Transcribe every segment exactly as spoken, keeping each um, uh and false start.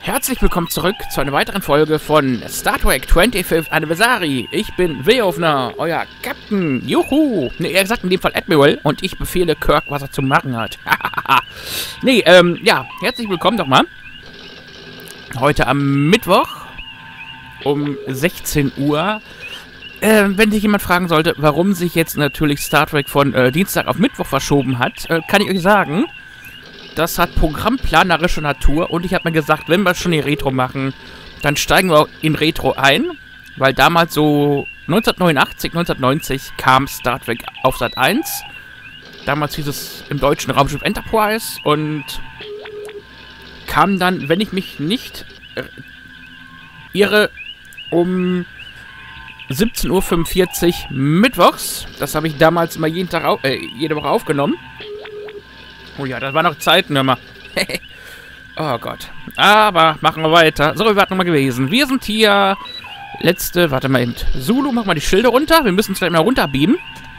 Herzlich willkommen zurück zu einer weiteren Folge von Star Trek fünfundfünfzigsten Anniversary. Ich bin Weofner, euer Captain. Juhu! Ne, er sagt in dem Fall Admiral und ich befehle Kirk, was er zu machen hat. Nee, ähm, ja, herzlich willkommen doch mal. Heute am Mittwoch um sechzehn Uhr. Äh, wenn sich jemand fragen sollte, warum sich jetzt natürlich Star Trek von äh, Dienstag auf Mittwoch verschoben hat, äh, kann ich euch sagen, das hat programmplanerische Natur und ich habe mir gesagt, wenn wir schon die Retro machen, dann steigen wir in Retro ein, weil damals so neunzehnhundertneunundachtzig, neunzehnhundertneunzig kam Star Trek auf Sat eins. Damals hieß es im deutschen Raumschiff Enterprise und kam dann, wenn ich mich nicht äh, irre, um siebzehn Uhr fünfundvierzig mittwochs. Das habe ich damals immer jeden Tag, äh, jede Woche aufgenommen. Oh ja, das war noch Zeiten, hör mal. Oh Gott. Aber machen wir weiter. So, wir warten nochmal gewesen. Wir sind hier. Letzte, warte mal eben. Zulu, mach mal die Schilde runter. Wir müssen uns gleich mal runterbeamen.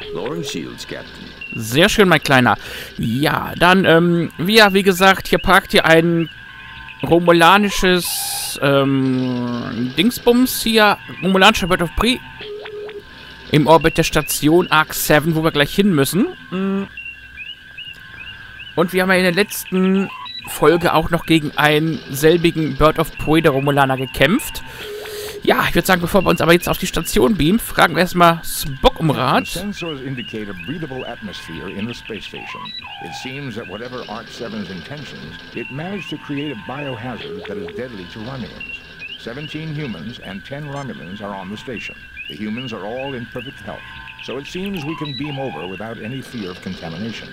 Sehr schön, mein Kleiner. Ja, dann, ähm, wir, wie gesagt, hier parkt hier ein romulanisches, ähm, Dingsbums hier. Romulanischer Bird of Prey. Im Orbit der Station Arc sieben, wo wir gleich hin müssen. Mhm. Und wir haben ja in der letzten Folge auch noch gegen einen selbigen Bird of Prey der Romulaner gekämpft. Ja, ich würde sagen, bevor wir uns aber jetzt auf die Station beamen, fragen wir erstmal Spock um Rat. Sensors indicate a breathable atmosphere in the space station. It seems that whatever Arc seven's intentions, it managed to create a biohazard that is deadly to Romulans. seventeen humans and ten Romulans are on the station. The humans are all in perfect health, so it seems we can beam over without any fear of contamination.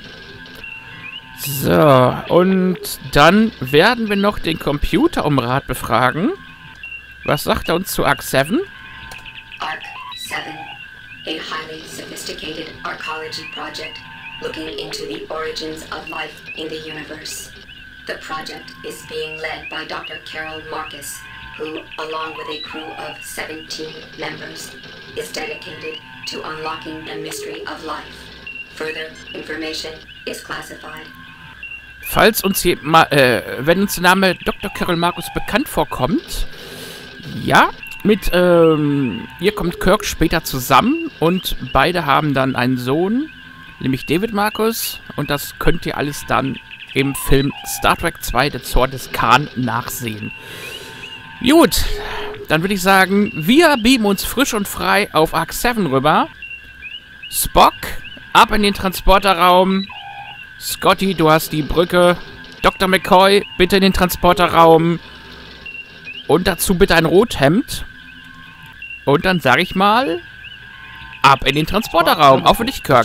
So, und dann werden wir noch den Computer um Rat befragen. Was sagt er uns zu Arc sieben? Arc seven, a highly sophisticated arcology project looking into the origins of life in the universe. The project is being led by Doctor Carol Marcus, who, along with a crew of seventeen members, is dedicated to unlocking the mystery of life. Further information is classified. Falls uns hier mal, äh, wenn uns der Name Doktor Carol Marcus bekannt vorkommt, ja, mit, ähm, ihr kommt Kirk später zusammen und beide haben dann einen Sohn, nämlich David Marcus, und das könnt ihr alles dann im Film Star Trek zwei, der Zorn des Khan, nachsehen. Gut, dann würde ich sagen, wir beamen uns frisch und frei auf Arc sieben rüber. Spock, ab in den Transporterraum. Scotty, du hast die Brücke. Doktor McCoy, bitte in den Transporterraum. Und dazu bitte ein Rothemd. Und dann sage ich mal, ab in den Transporterraum. Auch für dich, Kirk.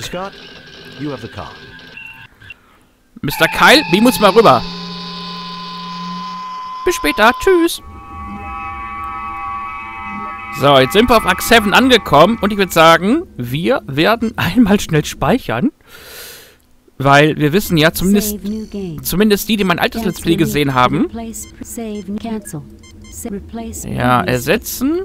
Mister Kyle, beam uns mal rüber. Bis später. Tschüss. So, jetzt sind wir auf Arc sieben angekommen. Und ich würde sagen, wir werden einmal schnell speichern. Weil wir wissen ja, zumindest, zumindest die, die mein altes Let's Play gesehen haben. Ja, ersetzen.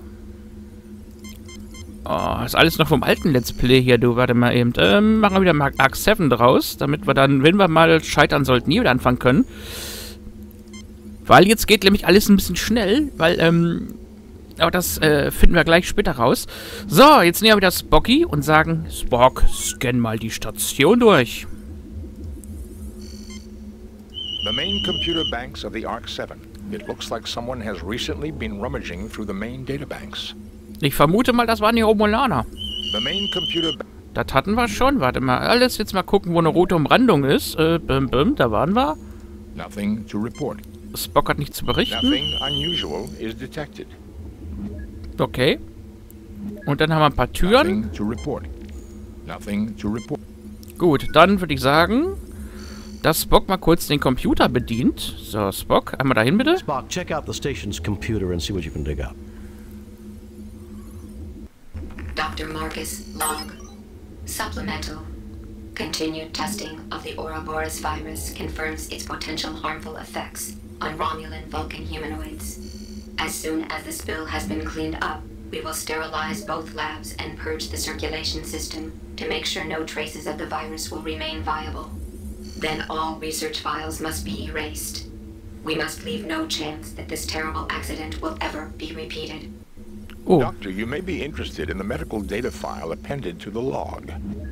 Oh, ist alles noch vom alten Let's Play hier, du. Warte mal eben. Ähm, machen wir wieder mal Arc sieben draus, damit wir dann, wenn wir mal scheitern sollten, hier wieder anfangen können. Weil jetzt geht nämlich alles ein bisschen schnell, weil, ähm, aber das äh, finden wir gleich später raus. So, jetzt nehmen wir wieder Spocky und sagen, Spock, scan mal die Station durch. The main computer banks of the Arc seven. It looks like someone has recently been rummaging through the main databanks. Ich vermute mal, das waren die Romulaner. The main computer Das hatten wir schon. Warte mal. Alles jetzt mal gucken, wo eine rote Umrandung ist. Äh, bim, bim, da waren wir. Nothing to report. Spock hat nichts zu berichten. Nothing unusual is detected. Okay. Und dann haben wir ein paar Türen. Nothing to report. Nothing to report. Gut, dann würde ich sagen, dass Spock mal kurz den Computer bedient. So, Spock, einmal dahin bitte. Spock, check out the station's computer and see what you can dig up. Doctor Marcus log. Supplemental. Continued testing of the Ouroboros virus confirms its potential harmful effects on Romulan Vulcan humanoids. As soon as the spill has been cleaned up, we will sterilize both labs and purge the circulation system to make sure no traces of the virus will remain viable. Then all research files must be erased. We must leave no chance that this terrible accident will ever be repeated. Oh. Doctor, you may be interested in the medical data file appended to the log.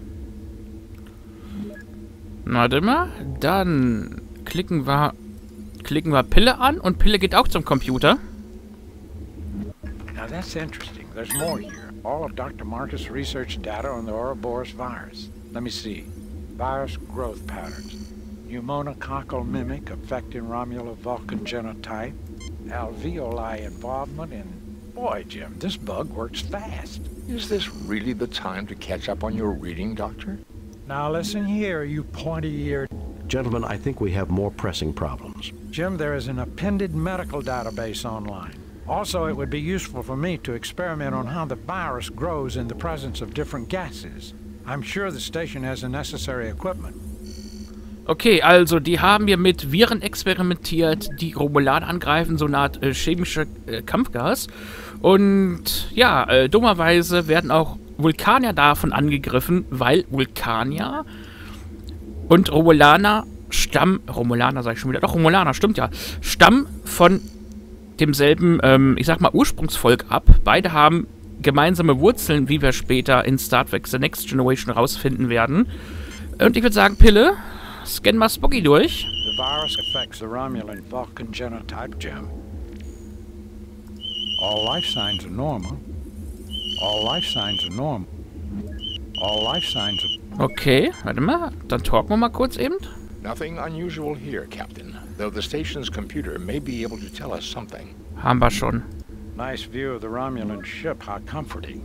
Warte mal. Dann klicken wir, klicken wir Pille an und Pille geht auch zum Computer. Now that's interesting. There's more here. All of Doctor Marcus' research data on the Ouroboros virus. Let me see. Virus growth patterns. Pneumococcal mimic affecting Romulan Vulcan genotype. Alveoli involvement in... Boy, Jim, this bug works fast. Is this really the time to catch up on your reading, Doctor? Now listen here, you pointy-eared... Gentlemen, I think we have more pressing problems. Jim, there is an appended medical database online. Also, it would be useful for me to experiment on how the virus grows in the presence of different gases. I'm sure the station has the necessary equipment. Okay, also die haben hier mit Viren experimentiert, die Romulaner angreifen, so eine Art äh, chemische äh, Kampfgas. Und ja, äh, dummerweise werden auch Vulkanier davon angegriffen, weil Vulkanier und Romulaner stammen, Romulaner sag ich schon wieder, doch Romulaner, stimmt ja, stammen von demselben, ähm, ich sag mal, Ursprungsvolk ab. Beide haben gemeinsame Wurzeln, wie wir später in Star Trek The Next Generation rausfinden werden. Und ich würde sagen, Pille, scan mal Spocky durch. The virus affects the Romulan Vulcan genotype, Jim. All life signs are normal. All life signs are normal. All life signs are... Okay, warte mal, dann talken wir mal kurz eben. Nothing unusual here, Captain, though the station's computer may be able to tell us something. Haben wir schon. Nice view of the Romulan ship, how comforting.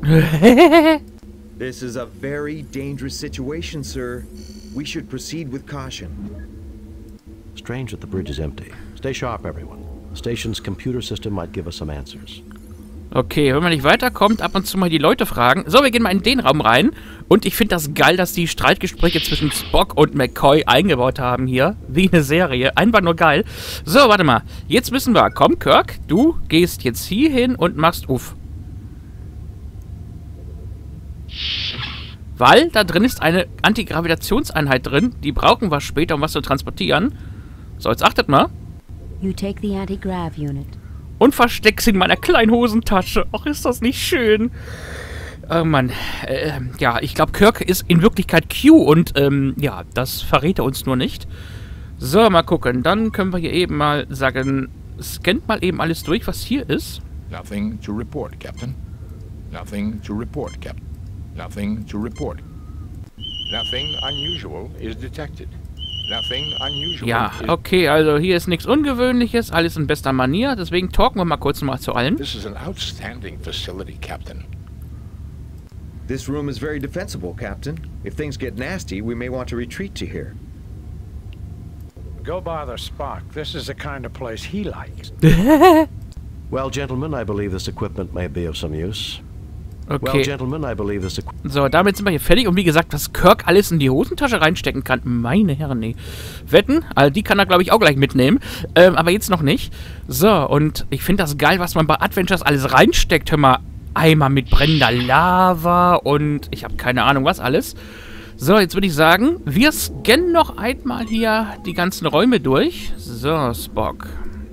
This is a very dangerous situation, sir. We should proceed with caution. Strange that the bridge is empty. Stay sharp, everyone. The station's computer system might give us some answers. Okay, wenn man nicht weiterkommt, ab und zu mal die Leute fragen. So, wir gehen mal in den Raum rein. Und ich finde das geil, dass die Streitgespräche zwischen Spock und McCoy eingebaut haben hier. Wie eine Serie. Einfach nur geil. So, warte mal. Jetzt müssen wir. Komm, Kirk, du gehst jetzt hier hin und machst Uff. Weil da drin ist eine Antigravitationseinheit drin. Die brauchen wir später, um was zu transportieren. So, jetzt achtet mal. You take the anti-grav unit. Und versteck sie in meiner kleinen Hosentasche. Ach, ist das nicht schön. Oh Mann. Äh, ja, ich glaube, Kirk ist in Wirklichkeit Q. Und, ähm, ja, das verrät er uns nur nicht. So, mal gucken. Dann können wir hier eben mal sagen, scannt mal eben alles durch, was hier ist. Nothing to report, Captain. Nothing to report, Captain. Nothing to report. Nothing unusual is detected. Nothing unusual. Ja, okay, also hier ist nichts Ungewöhnliches, alles in bester Manier, deswegen talken wir mal kurz mal zu allen. This is an outstanding facility, Captain. This room is very defensible, Captain. If things get nasty, we may want to retreat to here. Go bother Spock. This is the kind of place he likes. Well, gentlemen, I believe this equipment may be of some use. Well, Okay, gentlemen, I believe this equipment... so, damit sind wir hier fertig. Und wie gesagt, was Kirk alles in die Hosentasche reinstecken kann, meine Herren, nee. Wetten? Also die kann er, glaube ich, auch gleich mitnehmen. Ähm, aber jetzt noch nicht. So, und ich finde das geil, was man bei Adventures alles reinsteckt. Hör mal, Eimer mit brennender Lava und ich habe keine Ahnung, was alles. So, jetzt würde ich sagen, wir scannen noch einmal hier die ganzen Räume durch. So, Spock.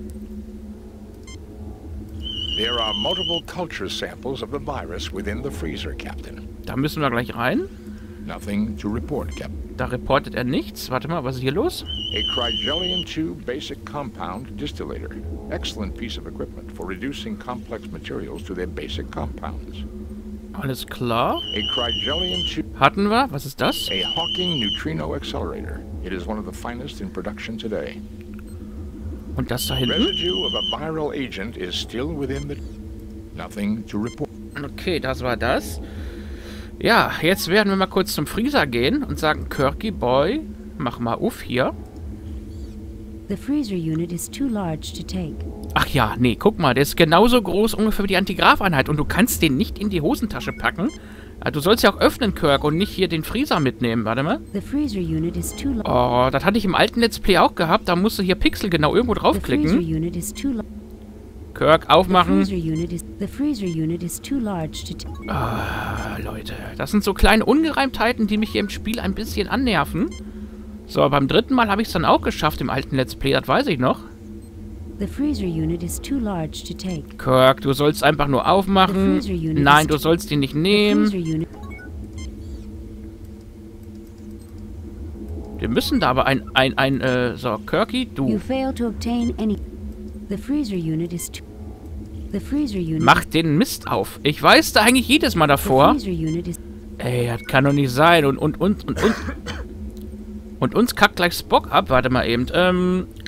There are multiple culture samples of the virus within the freezer, Captain. Da müssen wir gleich rein. Nothing to report, Captain. Da reportet er nichts. Warte mal, was ist hier los? A Crygelion two basic compound distillator. Excellent piece of equipment for reducing complex materials to their basic compounds. Alles klar. A Crygelion two... Hatten wir. Was ist das? A Hawking neutrino accelerator. It is one of the finest in production today. Und das da hinten? Residue of a viral agent is still within the... Nothing to report. Okay, das war das. Ja, jetzt werden wir mal kurz zum Freezer gehen und sagen, Kirky Boy, mach mal Uff hier. The freezer unit is too large to take. Ach ja, nee, guck mal, der ist genauso groß ungefähr wie die Antigraf-Einheit und du kannst den nicht in die Hosentasche packen. Ja, du sollst ja auch öffnen, Kirk, und nicht hier den Freezer mitnehmen. Warte mal. The freezer unit is too large. Oh, das hatte ich im alten Let's Play auch gehabt. Da musst du hier Pixel genau irgendwo The freezer draufklicken. unit is too large. Kirk, The aufmachen. freezer unit is the freezer unit is too large to take. Ah, Leute, das sind so kleine Ungereimtheiten, die mich hier im Spiel ein bisschen annerven. So, beim dritten Mal habe ich es dann auch geschafft im alten Let's Play, das weiß ich noch. The freezer unit is too large to take. Kirk, du sollst einfach nur aufmachen. Nein, du sollst ihn nicht nehmen. Wir müssen da aber ein, ein, ein, äh, so, Kirky, du. You fail to obtain any. The freezer unit is too. The freezer unit. Mach den Mist auf. Ich weiß da eigentlich jedes Mal davor. The freezer unit is. Ey, das kann doch nicht sein. Und, und, und, und, und. Und uns kackt gleich Spock ab. Warte mal eben. Ähm,